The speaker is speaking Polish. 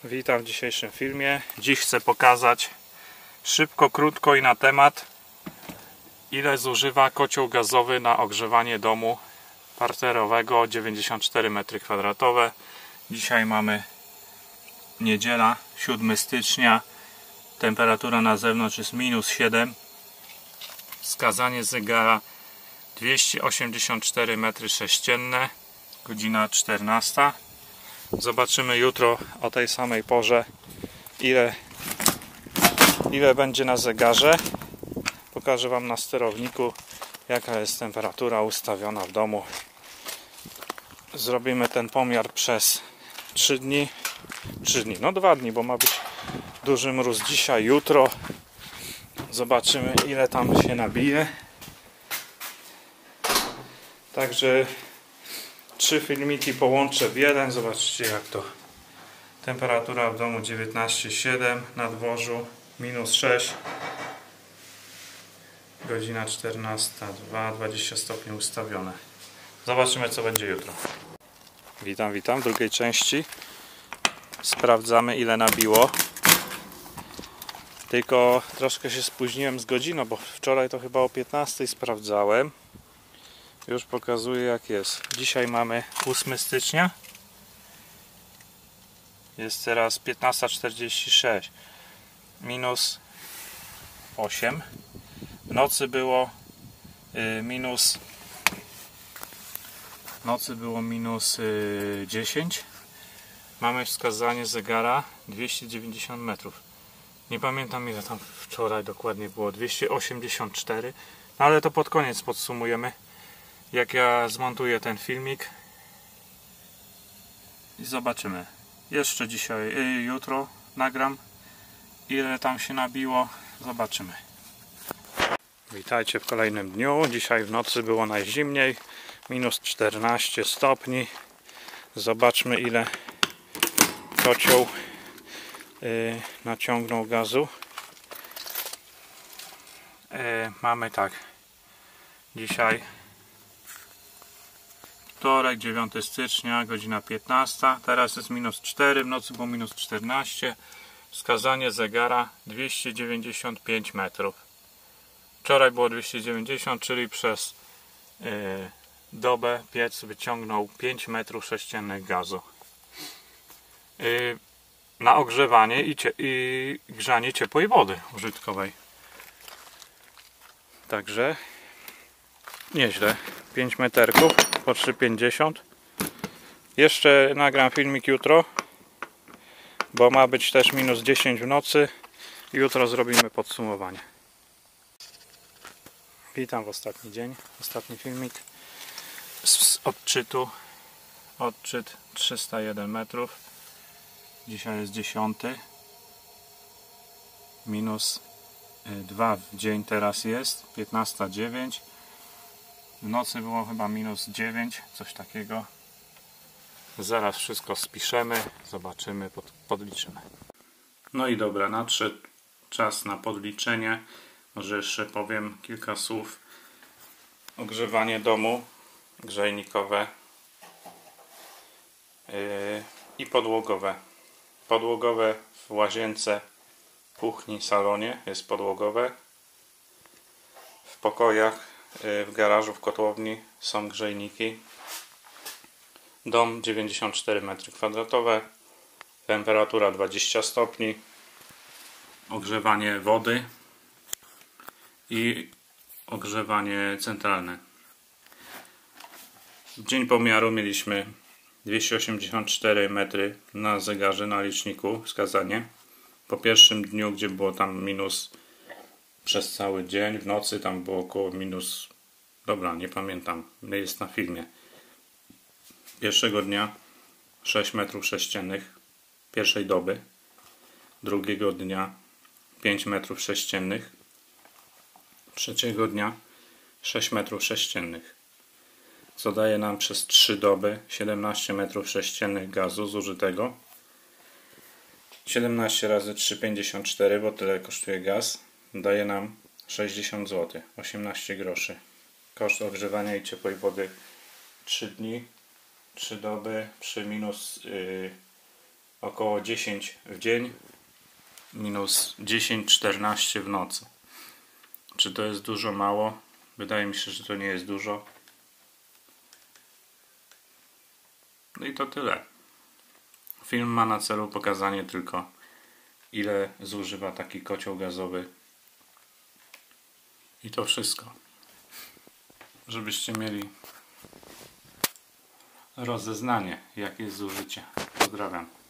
Witam w dzisiejszym filmie. Dziś chcę pokazać szybko, krótko i na temat, ile zużywa kocioł gazowy na ogrzewanie domu parterowego 94 m2. Dzisiaj mamy niedziela, 7 stycznia. Temperatura na zewnątrz jest -7. Wskazanie zegara 284 m3, godzina 14. Zobaczymy jutro o tej samej porze, ile będzie na zegarze. Pokażę Wam na sterowniku, jaka jest temperatura ustawiona w domu. Zrobimy ten pomiar przez 3 dni, no 2 dni, bo ma być duży mróz dzisiaj, jutro. Zobaczymy, ile tam się nabije. Także 3 filmiki połączę w jeden. Zobaczcie, jak to. Temperatura w domu 19,7, na dworzu -6, godzina 14:02, 20 stopni ustawione. Zobaczymy, co będzie jutro. Witam w drugiej części. Sprawdzamy, ile nabiło. Tylko troszkę się spóźniłem z godziną, bo wczoraj to chyba o 15 sprawdzałem. Już pokazuję, jak jest. Dzisiaj mamy 8 stycznia. Jest teraz 15:46. -8. W nocy było -10. Mamy wskazanie zegara 290 metrów. Nie pamiętam, ile tam wczoraj dokładnie było. 284. No ale to pod koniec podsumujemy, jak ja zmontuję ten filmik i zobaczymy. Jeszcze dzisiaj, jutro nagram, ile tam się nabiło. Zobaczymy. Witajcie w kolejnym dniu. Dzisiaj w nocy było najzimniej, -14 stopni. Zobaczmy, ile kocioł naciągnął gazu. Mamy tak, dzisiaj wtorek, 9 stycznia, godzina 15. Teraz jest -4, w nocy było -14. Wskazanie zegara 295 metrów. Wczoraj było 290, czyli przez dobę piec wyciągnął 5 m3 gazu. Na ogrzewanie i grzanie ciepłej wody użytkowej. Także nieźle. 5 meterków po 3,50. Jeszcze nagram filmik jutro, bo ma być też -10 w nocy. Jutro zrobimy podsumowanie. Witam w ostatni dzień, ostatni filmik z odczytu. Odczyt 301 metrów. Dzisiaj jest 10. -2 w dzień teraz jest, 15:09. W nocy było chyba -9, coś takiego. Zaraz wszystko spiszemy, zobaczymy, podliczymy. No i dobra, nadszedł czas na podliczenie. Może jeszcze powiem kilka słów. Ogrzewanie domu, grzejnikowe i podłogowe. Podłogowe w łazience, kuchni, salonie jest podłogowe. W pokojach, w garażu, w kotłowni są grzejniki. Dom 94 m2, temperatura 20 stopni, ogrzewanie wody i ogrzewanie centralne. W dzień pomiaru mieliśmy 284 metry na zegarze, na liczniku wskazanie. Po pierwszym dniu, gdzie było tam minus przez cały dzień, w nocy tam było około minus, dobra, nie pamiętam, jest na filmie. Pierwszego dnia 6 m3 pierwszej doby, drugiego dnia 5 m3, trzeciego dnia 6 m3, co daje nam przez 3 doby 17 m3 gazu zużytego. 17 razy 3,54, bo tyle kosztuje gaz, daje nam 60 zł, 18 groszy. Koszt ogrzewania i ciepłej wody 3 dni, 3 doby przy około 10 w dzień, minus 10-14 w nocy. Czy to jest dużo, mało? Wydaje mi się, że to nie jest dużo. No i to tyle. Film ma na celu pokazanie tylko, ile zużywa taki kocioł gazowy. I to wszystko. Żebyście mieli rozeznanie, jakie jest zużycie. Pozdrawiam.